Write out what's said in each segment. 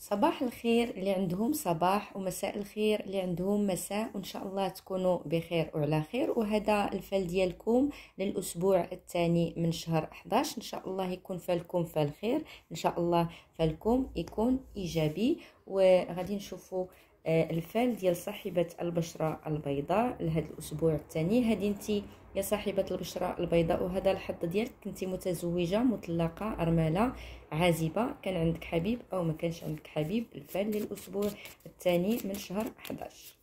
صباح الخير اللي عندهم صباح، ومساء الخير اللي عندهم مساء، وان شاء الله تكونوا بخير وعلى خير. وهذا الفال ديالكم للاسبوع الثاني من شهر 11، ان شاء الله يكون فالكم فال خير، ان شاء الله فالكم يكون ايجابي. وغادي نشوفوا الفال ديال صاحبه البشره البيضاء لهذا الاسبوع الثاني. هذه انت يا صاحبه البشره البيضاء، وهذا الحظ ديالك، كنتي متزوجه، مطلقه، ارمله، عازبه، كان عندك حبيب او ما كانش عندك حبيب. الفال للاسبوع الثاني من شهر 11.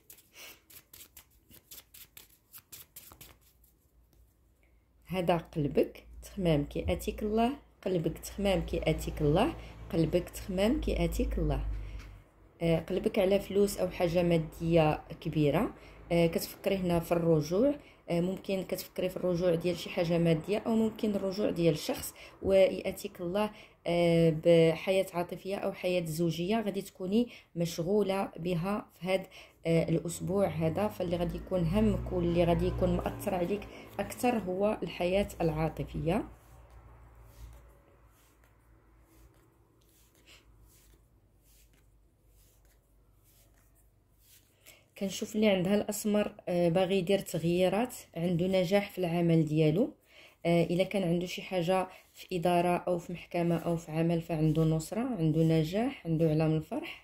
هذا قلبك تخمام كي اتيك الله، قلبك تخمام كي اتيك الله، قلبك تخمام كي اتيك الله. قلبك على فلوس او حاجه ماديه كبيره، كتفكري هنا في الرجوع. ممكن كتفكري في الرجوع ديال شي حاجه ماديه، او ممكن الرجوع ديال شخص، وياتيك الله بحياه عاطفيه او حياه زوجيه غادي تكوني مشغوله بها في هذا الاسبوع هذا. فاللي غادي يكون همك واللي غادي يكون مؤثر عليك اكثر هو الحياه العاطفيه. كنشوف اللي عندها الاسمر باغي يدير تغييرات، عنده نجاح في العمل ديالو. الا كان عنده شي حاجه في اداره او في محكمه او في عمل فعنده نصره، عنده نجاح، عنده علامه الفرح.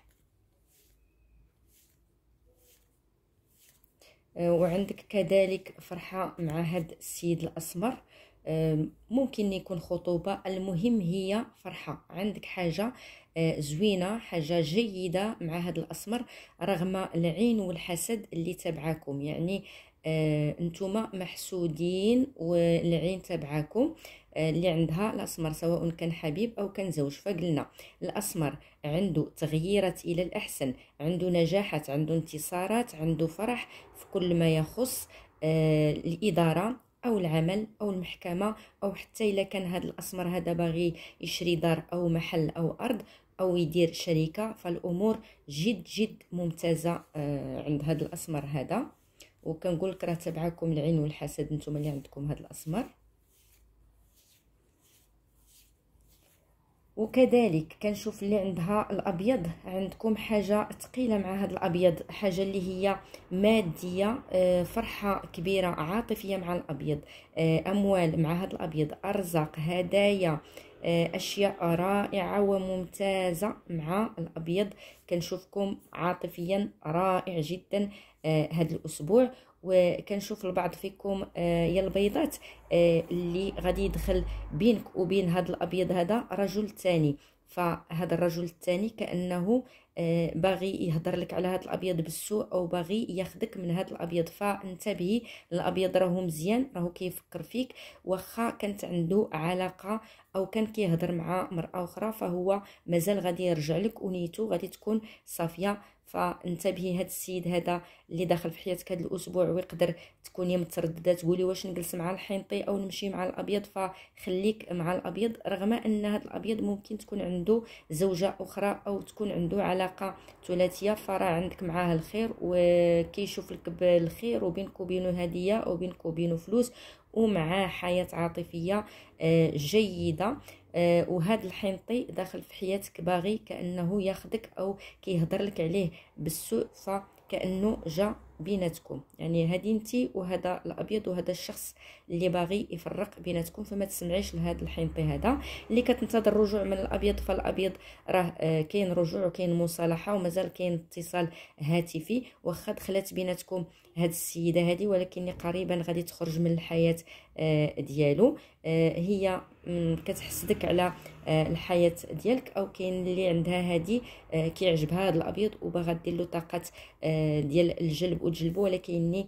وعندك كذلك فرحه مع هذا السيد الاسمر. ممكن يكون خطوبه، المهم هي فرحه، عندك حاجه زوينه، حاجه جيده مع هذا الاسمر، رغم العين والحسد اللي تبعكم. يعني انتم محسودين والعين تبعكم اللي عندها الاسمر، سواء كان حبيب او كان زوج. فقلنا الاسمر عنده تغييرات الى الاحسن، عنده نجاحات، عنده انتصارات، عنده فرح في كل ما يخص الاداره او العمل او المحكمه، او حتى الا كان هذا الاسمر هذا باغي يشري دار او محل او ارض او يدير شركه، فالامور جد جد ممتازه عند هذا الاسمر هذا. وكنقول لك راه تبعكم العين والحسد نتوما اللي عندكم هذا الاسمر. وكذلك كنشوف اللي عندها الابيض، عندكم حاجه ثقيله مع هذا الابيض، حاجه اللي هي ماديه، فرحه كبيره عاطفيه مع الابيض، اموال مع هذا الابيض، ارزاق، هدايا، اشياء رائعه وممتازه مع الابيض. كنشوفكم عاطفيا رائع جدا هذا الاسبوع. وكنشوف البعض فيكم يا البيضات اللي غادي يدخل بينك وبين هذا الابيض هذا رجل ثاني. فهذا الرجل الثاني كانه باغي يهضر لك على هذا الابيض بالسوء، او باغي ياخذك من هذا الابيض. فانتبهي، الابيض راهو مزيان، راهو كيفكر فيك، واخا كانت عنده علاقه او كان كيهضر مع مرأة اخرى، فهو مازال غادي يرجع لك ونيته غادي تكون صافيه. فانتبهي، هذا السيد هذا اللي داخل في حياتك هذا الاسبوع، ويقدر تكوني متردده تقولي واش نجلس مع الحنطي او نمشي مع الابيض. فخليك مع الابيض، رغم ان هذا الابيض ممكن تكون عنده زوجه اخرى او تكون عنده علاقه ثلاثيه، فراه عندك معاه الخير وكيشوف لك بالخير، وبينك وبينه هديه، او بينك وبينه فلوس، ومعاه حياه عاطفيه جيده. وهذا الحنطي داخل في حياتك باغي كانه ياخذك او كيهضر لك عليه بالسوء، فكانه جا بيناتكم. يعني هذه انت وهذا الابيض وهذا الشخص اللي باغي يفرق بيناتكم. فما تسمعيش لهذا الحنطي هذا اللي كتنتظر الرجوع من الابيض. فالابيض راه كاين رجوع وكاين مصالحه ومازال كاين اتصال هاتفي، واخا دخلت بيناتكم هاد السيده هذه، ولكن قريبا غادي تخرج من الحياه ديالو. هي كتحسدك على الحياه ديالك، او كاين اللي عندها هذه كيعجبها هذا الابيض وباغا دير له طاقه ديال الجلب وتجلبه، ولكن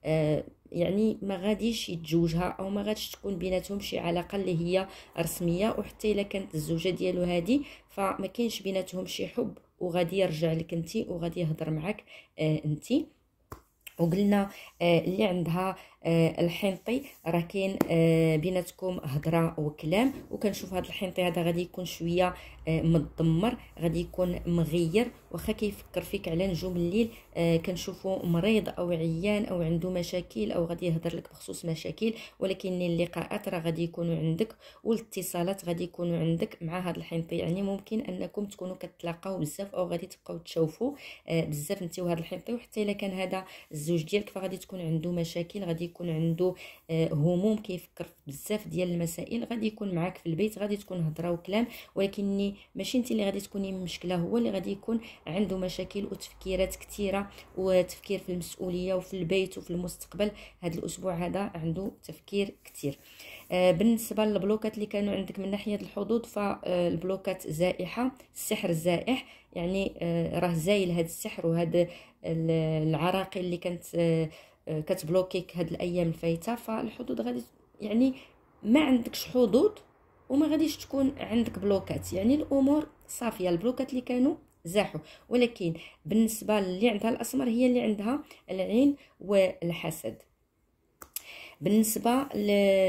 يعني ما غاديش يتزوجها، او ما غاديش تكون بيناتهم شي علاقه اللي هي رسميه. وحتى الا كانت الزوجه ديالو هذه فما كاينش بيناتهم شي حب، وغادي يرجع لك انت وغادي يهضر معك انت. وقلنا اللي عندها الحنطي راه كاين بيناتكم هضره وكلام، وكنشوف هذا الحنطي هذا غادي يكون شويه متدمر، غادي يكون مغير، واخا كيفكر فيك على نجوم الليل كنشوفو مريض او عيان او عنده مشاكل او غادي يهضر لك بخصوص مشاكل، ولكن اللقاءات راه غادي يكونوا عندك والاتصالات غادي يكونوا عندك مع هذا الحنطي. يعني ممكن انكم تكونوا كتلاقاو بزاف او غادي تبقاو تشوفوا بزاف انت وهذا الحنطي. وحتى الا كان هذا الزوج ديالك فغادي تكون عنده مشاكل، غادي يكون عنده هموم، كيفكر في بزاف ديال المسائل، غادي يكون معاك في البيت، غادي تكون هضره وكلام، ولكن ماشي انت اللي غادي تكوني مشكله، هو اللي غادي يكون عنده مشاكل وتفكيرات كثيره وتفكير في المسؤوليه وفي البيت وفي المستقبل. هذا الاسبوع هذا عنده تفكير كثير. بالنسبه للبلوكات اللي كانوا عندك من ناحيه الحدود فالبلوكات زائحه، السحر زائح، يعني راه زايل هذا السحر وهذا العراقيل اللي كانت كتبلوكيك هاد الايام الفايته. فالحدود غادي يعني ما عندكش حدود وما غاديش تكون عندك بلوكات، يعني الامور صافيه، البلوكات اللي كانوا زاحوا. ولكن بالنسبه اللي عندها الاسمر هي اللي عندها العين والحسد. بالنسبه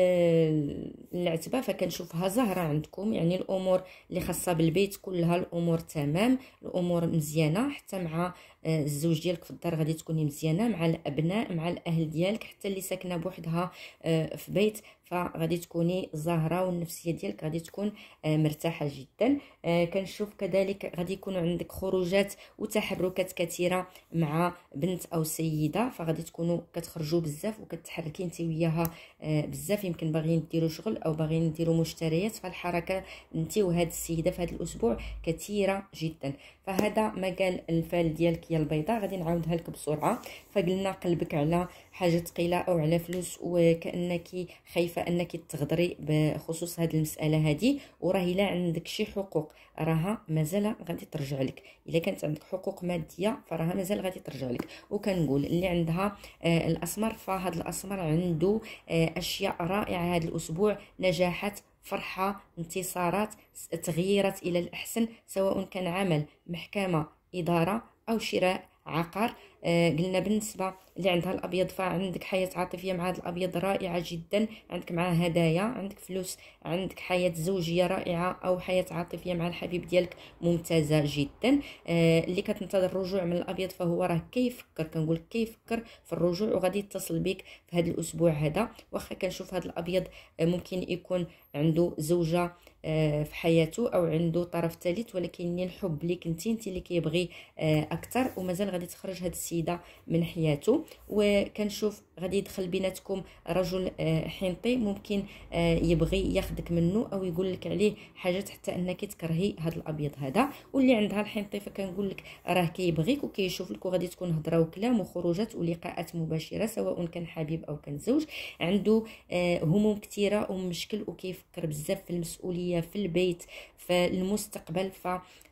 للعتبه فكنشوفها زهره عندكم، يعني الامور اللي خاصه بالبيت كلها الامور تمام، الامور مزيانه، حتى مع الزوج ديالك في الدار غادي تكوني مزيانه، مع الابناء مع الاهل ديالك، حتى اللي ساكنه بوحدها في بيت فغادي تكوني زاهره والنفسيه ديالك غادي تكون مرتاحه جدا. كنشوف كذلك غادي يكونوا عندك خروجات وتحركات كثيره مع بنت او سيده، فغادي تكونوا كتخرجوا بزاف وكتحركي انت وياها بزاف، يمكن باغيين ديروا شغل او باغيين ديروا مشتريات، فالحركه انت وهاد السيده في هذا الاسبوع كثيره جدا. فهذا ما قال الفال ديالك يا البيضاء. غادي نعاودها لك بسرعه. فقلنا قلبك على حاجه ثقيله او على فلوس وكانك خايفه انك تغدري بخصوص هذه المساله هذه، وراه الا عندك شي حقوق راها مازال غادي ترجع لك، الا كانت عندك حقوق ماديه فراها مازال غادي ترجع لك. وكنقول اللي عندها الاسمر فهاد الاسمر عنده اشياء رائعه هذا الاسبوع، نجاحات، فرحه، انتصارات، تغييرات الى الاحسن، سواء كان عمل، محكمه، اداره او شراء عقار. قلنا بالنسبه اللي عندها الابيض فعندك حياه عاطفيه مع هذا الابيض رائعه جدا، عندك معاه هدايا، عندك فلوس، عندك حياه زوجيه رائعه او حياه عاطفيه مع الحبيب ديالك ممتازه جدا. اللي كتنتظر الرجوع من الابيض فهو راه كيفكر، كنقول كيفكر في الرجوع وغادي يتصل بك في هذا الاسبوع هذا. واخا كنشوف هذا الابيض ممكن يكون عنده زوجه في حياته او عنده طرف ثالث، ولكن الحب ليك انت اللي كيبغي اكثر، ومازال غادي تخرج هذه السيده من حياته. وكنشوف غادي يدخل بيناتكم رجل حنطي، ممكن يبغي ياخذك منه او يقول لك عليه حاجات حتى انك تكرهي هذا الابيض هذا. واللي عندها الحنطي فكنقول لك راه كيبغيك وكيشوف لك، وغادي تكون هضره وكلام وخروجات ولقاءات مباشره، سواء كان حبيب او كان زوج. عنده هموم كثيره ومشكل وكيفكر بزاف في المسؤوليه في البيت في المستقبل. ف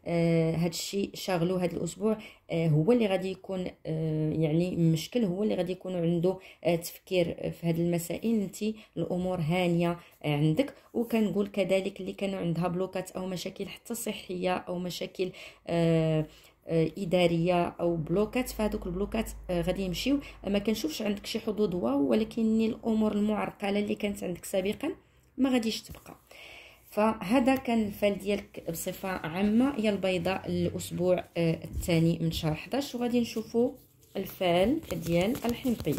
هذا الشيء شاغلو هذا الاسبوع، هو اللي غادي يكون يعني مشكل، هو اللي غادي يكون عنده تفكير في هذه المسائل. انت الامور هانيه عندك. وكنقول كذلك اللي كانوا عندها بلوكات او مشاكل حتى صحيه او مشاكل اداريه او بلوكات، فهذوك البلوكات غادي يمشيو. ما كنشوفش عندك شي حدود واو، ولكن الامور المعرقله اللي كانت عندك سابقا ما غاديش تبقى. فهذا كان الفال ديالك بصفه عامه يا البيضاء الاسبوع الثاني من شهر 11. وغادي نشوفوا الفال ديال الحنطيه.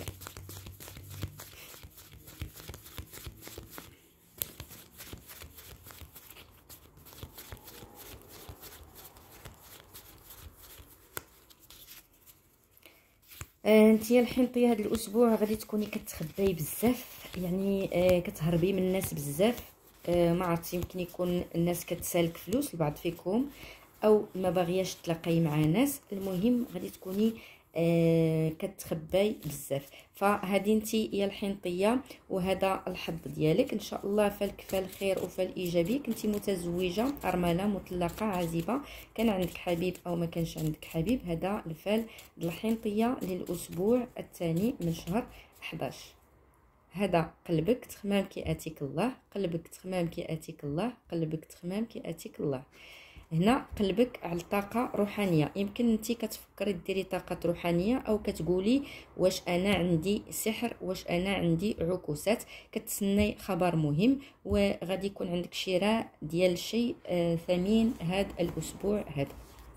انت يا الحنطيه هذا الاسبوع غادي تكوني كتخباي بزاف، يعني كتهربي من الناس بزاف. ما عرفت، يمكن يكون الناس كتسالك فلوس البعض فيكم او ما باغياش تلاقاي مع ناس، المهم غادي تكوني كتخباي بزاف. فهذه انت يا الحنطيه وهذا الحظ ديالك ان شاء الله. فالك فالخير وفال ايجابي. كنتي متزوجه، ارمله، مطلقه، عازبه، كان عندك حبيب او ما كانش عندك حبيب، هذا الفال الحنطيه للاسبوع الثاني من شهر 11. هذا قلبك تخمام كي اتيك الله، قلبك تخمام كي اتيك الله، قلبك تخمام كي اتيك الله. هنا قلبك على الطاقه روحانيه. يمكن انت كتفكري ديري طاقه روحانيه، او كتقولي واش انا عندي سحر، واش انا عندي عكوسات، كتسني خبر مهم، وغادي يكون عندك شراء ديال شيء ثمين هذا الاسبوع هذا.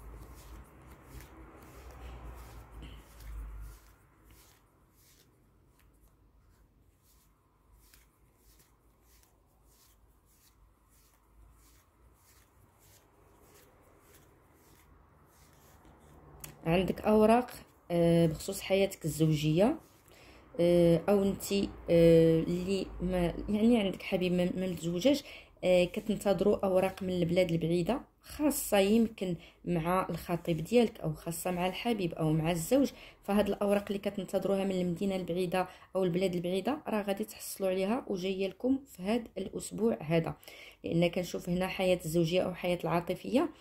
عندك اوراق بخصوص حياتك الزوجيه، او انت اللي ما يعني عندك حبيب ما متزوجاش، كتنتظروا اوراق من البلاد البعيده، خاصه يمكن مع الخطيب ديالك، او خاصه مع الحبيب او مع الزوج. فهاد الاوراق اللي كتنتظروها من المدينه البعيده او البلاد البعيده راه غادي تحصلوا عليها وجايه لكم في هذا الاسبوع هذا. لان كنشوف هنا حياه الزوجيه او حياه العاطفيه،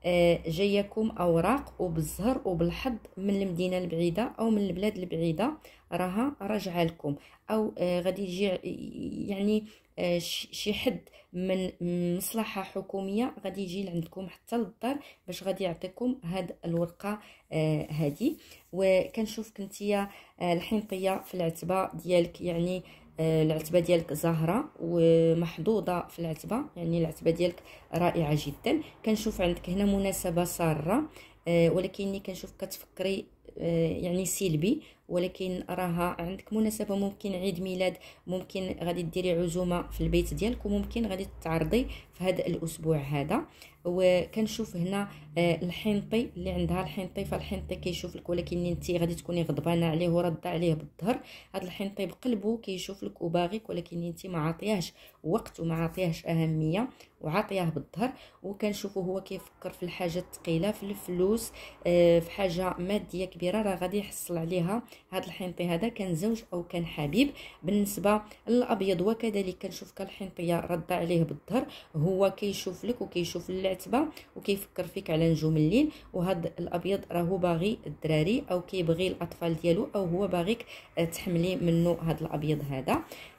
جايكم اوراق وبالزهر وبالحظ من المدينه البعيده او من البلاد البعيده، راها راجعه لكم. او غادي يجي يعني شي حد من مصلحه حكوميه غادي يجي لعندكم حتى للدار باش غادي يعطيكم هاد الورقه هذه. وكنشوف كنتيا الحنطيه في العتبه ديالك، يعني العتبه ديالك زاهره ومحظوظه في العتبه، يعني العتبه ديالك رائعه جدا. كنشوف عندك هنا مناسبه ساره، ولكنني كنشوف كتفكري يعني سلبي، ولكن راها عندك مناسبه، ممكن عيد ميلاد، ممكن غادي ديري عزومه في البيت ديالك، وممكن غادي تعرضي في هذا الاسبوع هذا. وكنشوف هنا الحنطي اللي عندها الحنطي، فالحنطي كيشوف لك، ولكن انت غادي تكوني غضبانه عليه ورده عليه بالظهر. هذا الحنطي بقلبه كيشوف لك وباغيك، ولكن انت ما عاطياهش وقت وما عاطياهش اهميه وعاطياه بالظهر. وكنشوفه هو كيفكر في الحاجه الثقيله، في الفلوس، في حاجه ماديه كبيره راه غادي يحصل عليها. هذا الحنطي هذا كان زوج او كان حبيب. بالنسبه للابيض وكذلك كنشوف كالحنطيه رد عليه بالظهر، هو كيشوف لك وكيشوف العتبه وكيفكر فيك على نجوم الليل. وهذا الابيض راهو باغي الدراري او كيبغي الاطفال ديالو، او هو باغيك تحملي منه هذا الابيض هذا.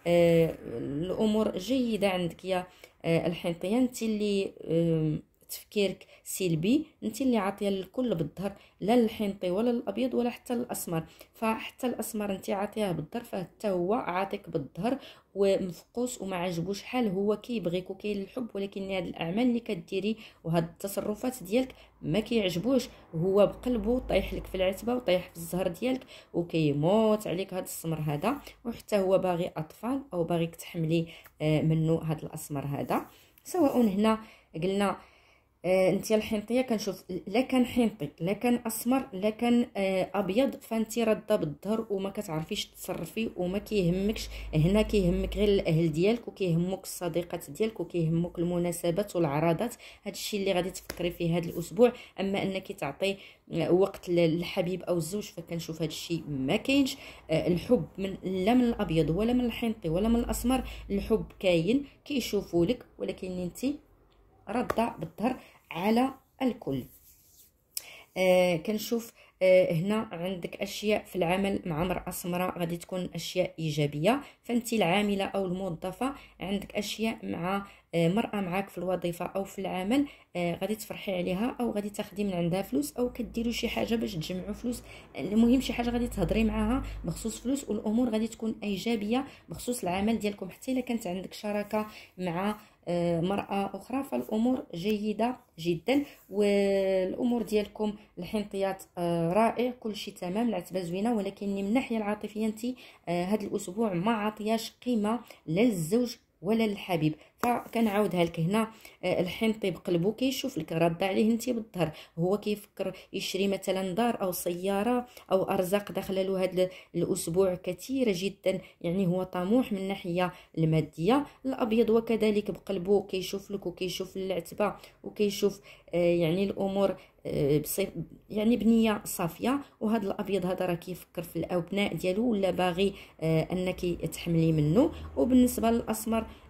الامور جيده عندك يا الحنطيه، انت اللي تفكيرك سلبي، انت اللي عاطيه للكل بالظهر، لا للحنطي ولا للابيض ولا حتى للاسمر. فحتى الاسمر انت عاطياه بالظهر، فحتى هو عاطيك بالظهر ومفقوس وما عجبوش حال، هو كيبغيك وكاين الحب، ولكن هاد الاعمال اللي كديري وهاد التصرفات ديالك ما كيعجبوش. هو بقلبه طايح لك في العتبه وطايح في الزهر ديالك وكيموت عليك هاد السمر هذا، وحتى هو باغي اطفال او باغيك تحملي منه هاد الاسمر هذا. سواء هنا قلنا انت الحنطيه كنشوف لا كان حنطي لا كان اسمر لا كان ابيض، فانت راده بالظهر وما كتعرفيش تتصرفي وما كيهمكش. هنا كيهمك غير الاهل ديالك، وكيهمك الصديقات ديالك، وكيهمك المناسبات والعراضات. هذا الشيء اللي غادي تفكري فيه هذا الاسبوع. اما انك تعطي وقت للحبيب او الزوج فكنشوف هذا الشيء ما كاينش. الحب من لا من الابيض ولا من الحنطي ولا من الاسمر، الحب كاين كيشوفوا لك، ولكن انت رده بالظهر على الكل. كنشوف هنا عندك اشياء في العمل مع امراه سمراء غادي تكون اشياء ايجابيه. فانت العامله او الموظفه عندك اشياء مع مرأة معاك في الوظيفه او في العمل، غادي تفرحي عليها او غادي تاخدي من عندها فلوس، او كديروا شي حاجه باش تجمعوا فلوس. المهم شي حاجه غادي تهضري معاها بخصوص فلوس، والامور غادي تكون ايجابيه بخصوص العمل ديالكم. حتى الا كانت عندك شراكه مع مرأة أخرى فالأمور جيدة جدا. والأمور ديالكم الحنطيات رائع، كل شيء تمام، العتبة زوينة. ولكن من الناحية العاطفية انت هذا الأسبوع ما عطياش قيمة لا للزوج ولا للحبيب. فكنعاودها لك هنا الحنطي بقلبه كيشوف لك رد عليه انت بالظهر، هو كيفكر يشري مثلا دار او سياره او ارزاق داخله له هذا الاسبوع كثيره جدا، يعني هو طموح من الناحيه الماديه. الابيض وكذلك بقلبه كيشوف لك وكيشوف العتبه وكيشوف يعني الامور يعني بنيه صافيه. وهذا الابيض هذا راه كيفكر في الابناء ديالو ولا باغي انك تحملي منه. وبالنسبه للاسمر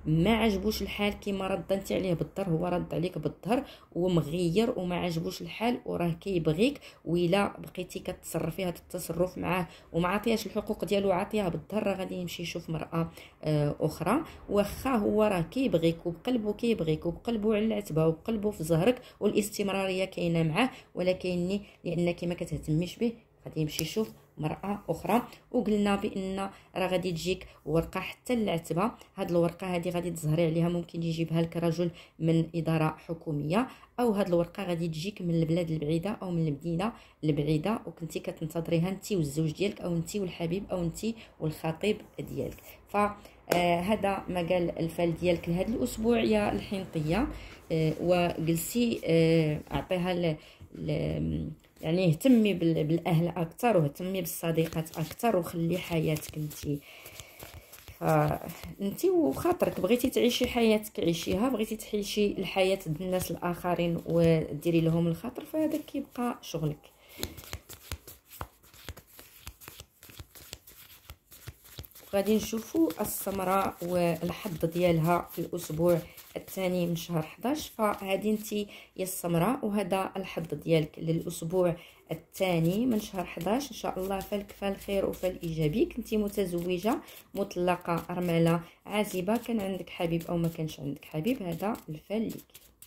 ما عجبوش الحال كيما رد انت عليه بالظهر، هو رد عليك بالظهر ومغير وما عجبوش الحال وراه كيبغيك، وإلا بقيتي كتصرفي هذا التصرف معاه وما عطياش الحقوق ديالو عطيها بالظهر، راه غادي يمشي يشوف مرأة اخرى. واخا هو راه كيبغيك وبقلبه كيبغيك وبقلبه على العتبه وبقلبه في زهرك والاستمراريه كاينه معاه، ولكن لانك ما كتهتميش به غادي يمشي يشوف مرأة أخرى. وقلنا بأن راه غادي تجيك ورقة حتى العتبة، هاد الورقة هادي غادي تزهري عليها، ممكن يجيبها لك رجل من إدارة حكومية، أو هاد الورقة غادي تجيك من البلاد البعيدة أو من المدينة البعيدة، وكنتي كتنتظريها انت والزوج ديالك أو انت والحبيب أو انت والخطيب ديالك. ف هذا ما قال الفال ديالك لهذا الأسبوع يا الحنطية. وجلسي أعطيها يعني اهتمي بالاهل اكثر واهتمي بالصديقات اكثر وخلي حياتك انت وخاطرك بغيتي تعيشي حياتك عيشيها، بغيتي تعيشي الحياه ديال الناس الاخرين وديري لهم الخاطر فهذا كيبقى شغلك. غادي نشوفوا السمراء والحظ ديالها في الاسبوع الثاني من شهر 11. فهذه انت يا السمراء وهذا الحظ ديالك للاسبوع الثاني من شهر 11 ان شاء الله. فالك فالخير وفالايجابي. كنتي متزوجه، مطلقه، ارمله، عازبه، كان عندك حبيب او ما كانش عندك حبيب، هذا الفال ليك.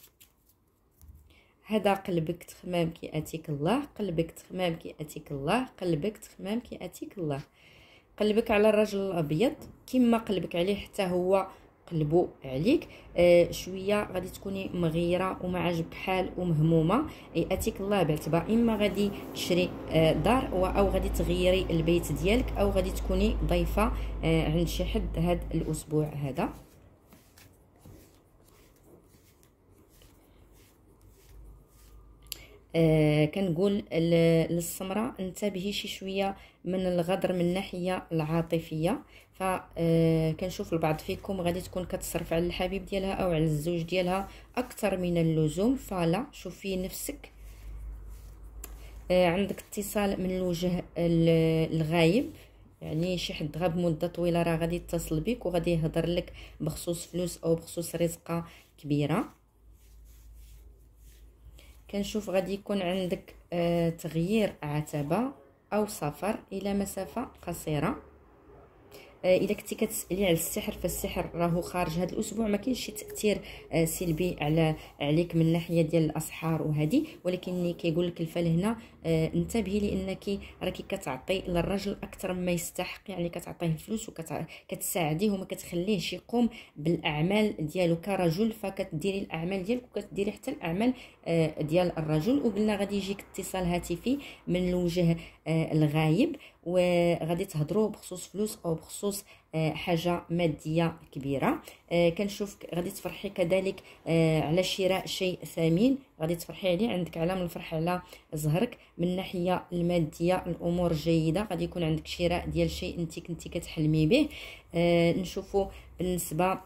هذا قلبك تخمام كي اتيك الله، قلبك تخمام كي اتيك الله، قلبك تخمام كي اتيك الله. قلبك على الرجل الابيض كما قلبك عليه حتى هو قلبو عليك. شويه غادي تكوني مغيره وما عجبك حال ومهمومه، اتيك الله بعتبه اما غادي تشري دار او غادي تغيري البيت ديالك او غادي تكوني ضيفه عند شي حد هذا الاسبوع هذا. كنقول للسمراء انتبهي شي شويه من الغدر من الناحيه العاطفيه. فكنشوف البعض فيكم غادي تكون كتصرف على الحبيب ديالها او على الزوج ديالها اكثر من اللزوم، فلا شوفي نفسك. عندك اتصال من الوجه الغايب، يعني شي حد غاب مده طويله راه غادي يتصل بك وغادي يهضر لك بخصوص فلوس او بخصوص رزقه كبيره. كنشوف غادي يكون عندك تغيير عتبه او سفر الى مسافه قصيره. اذا كنتي كتسالي على السحر فالسحر راهو خارج هذا الاسبوع، ما كاينش شي تاثير سلبي عليك من ناحيه ديال الاسحار وهذه، ولكن اللي كيقول لك الفال هنا انتبهي لانك راكي كتعطي للرجل اكثر مما يستحق، يعني كتعطيه الفلوس وكتساعديه وما كتخليهش يقوم بالاعمال ديالو كرجل، فكتديري الاعمال ديالك وكتديري حتى الاعمال ديال الرجل. وقلنا غادي يجيك اتصال هاتفي من الوجه الغايب وغادي تهضروا بخصوص فلوس او بخصوص حاجه ماديه كبيره. كنشوفك غادي تفرحي كذلك على شراء شيء ثمين، غادي تفرحي عليه، عندك علامه الفرح على زهرك. من الناحيه الماديه الامور جيده، غادي يكون عندك شراء ديال شيء انت كنتي كتحلمي به. نشوفوا بالنسبه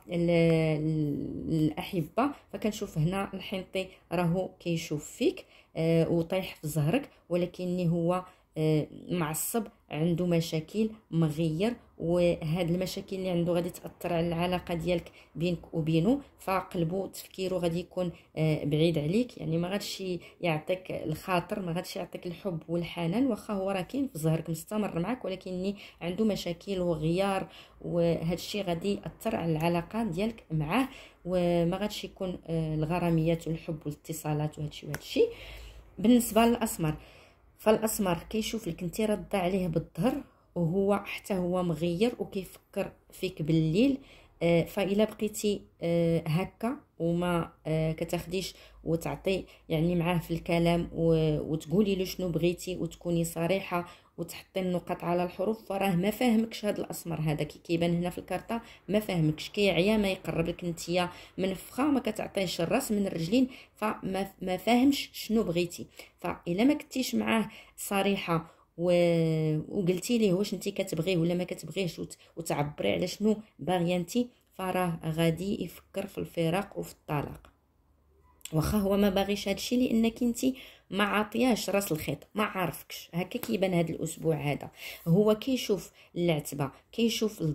للاحبه فكنشوف هنا الحنطي راهو كيشوف فيك وطيح في زهرك، ولكن هو معصب، عنده مشاكل، مغير، وهاد المشاكل اللي عنده غادي تاثر على العلاقه ديالك بينك وبينه، فقلبه تفكيره غادي يكون بعيد عليك، يعني ما غادش يعطيك الخاطر، ما غادش يعطيك الحب والحنان، واخا هو راه كاين في ظهرك مستمر معك، ولكن عنده مشاكل وغيار، وهذا الشيء غادي ياثر على العلاقه ديالك معاه، وما غادش يكون الغراميات والحب والاتصالات وهذا الشيء. بالنسبه للاسمر فالاسمر كيشوف لك انت رد عليه بالظهر وهو حتى هو مغير وكيفكر فيك بالليل. فإلا بقيتي هكا وما كتاخديش وتعطي يعني معاه في الكلام وتقولي له شنو بغيتي وتكوني صريحه وتحطي النقط على الحروف، فراه ما فاهمكش هذا الاسمر هذا كيبان هنا في الكارطه، ما فاهمكش، كيعيا ما يقرب لك انتيا منفخه ما كتعطيش الراس من الرجلين، فما فاهمش شنو بغيتي. فإلا ما كنتيش معاه صريحه وقلتي ليه واش انت كتبغيه ولا ما كتبغيهش وتعبري على شنو باغيه انت، فراه غادي يفكر في الفراق وفي الطلاق، واخا هو ما باغيش هادشي لانك انت ما عاطياش راس الخيط، ما عارفكش. هكا كيبان هذا الاسبوع هذا، هو كيشوف العتبه، كيشوف للدار،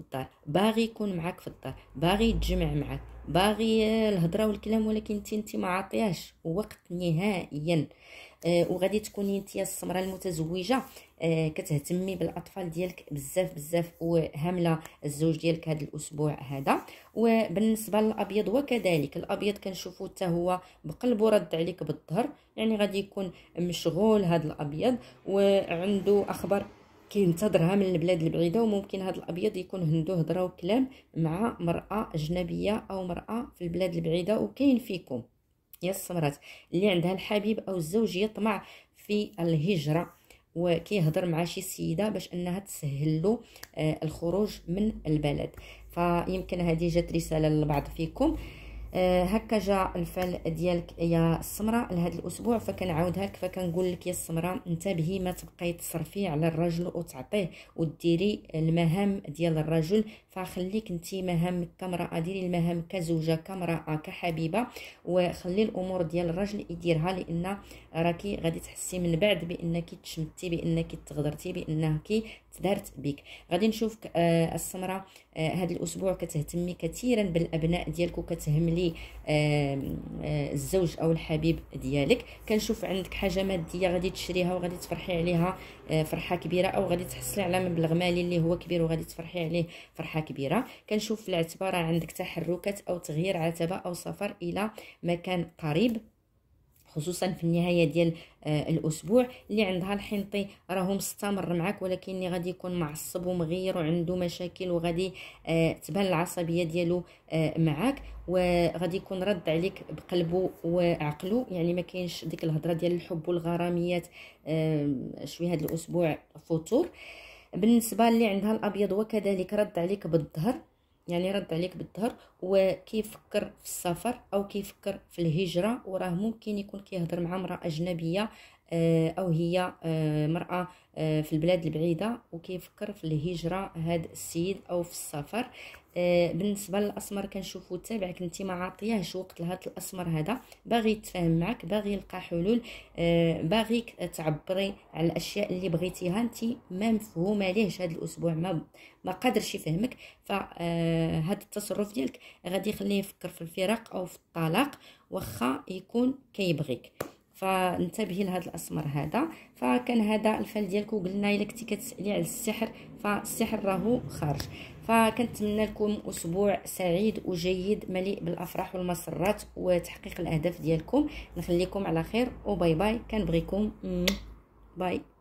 باغي يكون معاك في الدار، باغي يتجمع معاك، باغي الهضره والكلام، ولكن انت ما عاطياش وقت نهائيا. وغادي تكوني انت السمره المتزوجه كتهتمي بالاطفال ديالك بزاف بزاف، وهامله الزوج ديالك هذا الاسبوع هذا. وبالنسبه للابيض وكذلك، الابيض كنشوفو حتى هو بقلبو رد عليك بالظهر، يعني غادي يكون مشغول هذا الابيض وعنده اخبار كينتظرها من البلاد البعيده، وممكن هذا الابيض يكون عنده هضره وكلام مع مراه اجنبيه او مراه في البلاد البعيده. وكاين فيكم يا السمرات اللي عندها الحبيب او الزوج يطمع في الهجره، وكيهضر مع شي سيده باش انها تسهل له الخروج من البلد. فيمكن هذه جات رساله للبعض فيكم. هكا جا الفال ديالك يا السمراء لهذا الاسبوع. فكنعاودها فكنقول لك يا السمراء، انتبهي ما تبقاي تصرفي على الرجل وتعطيه وديري المهام ديال الرجل، فخليك انت مهامك كامراه، ديري المهام كزوجه كامراه كحبيبه، وخلي الامور ديال الرجل يديرها، لان راكي غادي تحسي من بعد بانك تشمتي، بانك تغدرتي، بانك تدارت بك. غادي نشوفك السمراء هذا الاسبوع كتهتمي كثيرا بالابناء ديالك، وكتهملي الزوج او الحبيب ديالك. كنشوف عندك حاجه ماديه غادي تشريها وغادي تفرحي عليها فرحه كبيره، او غادي تحصلي على مبلغ مالي اللي هو كبير وغادي تفرحي عليه فرحه كبيره. كنشوف في الاعتبار عندك تحركات او تغيير عتبه او سفر الى مكان قريب، خصوصا في النهايه ديال الاسبوع. اللي عندها الحنطي راهو مستمر معك، ولكن غادي يكون معصب ومغير وعنده مشاكل، وغادي تبان العصبيه ديالو معك، وغادي يكون رد عليك بقلبه وعقله. يعني ما كاينش ديك الهضره ديال الحب والغراميات شويه هذا الاسبوع فتور. بالنسبه اللي عندها الابيض وكذلك رد عليك بالظهر، يعني رد عليك بالظهر، وكيفكر في السفر او كيفكر في الهجره، وراه ممكن يكون كيهضر مع امراه اجنبيه او هي مراه في البلاد البعيده، وكيفكر في الهجره هذا السيد او في السفر. بالنسبه للاسمر كنشوفو تابعك انت ما عاطياهش وقت لهذا الاسمر هذا، باغي يتفاهم معك، باغي يلقى حلول، باغيك تعبري على الاشياء اللي بغيتيها، انت ما مفهومه ليهش هذا الاسبوع، ما قادرش يفهمك. فهذا التصرف ديالك غادي يخليه يفكر في الفراق او في الطلاق واخا يكون كيبغيك. فانتبهي لهذا الاسمر هذا. فكان هذا الفال ديالك، وقلنا الا كنتي كتسالي على السحر فالسحر راهو خارج. فكنتمنى لكم اسبوع سعيد وجيد مليء بالافراح والمسرات وتحقيق الاهداف ديالكم. نخليكم على خير وباي باي، كنبغيكم. باي.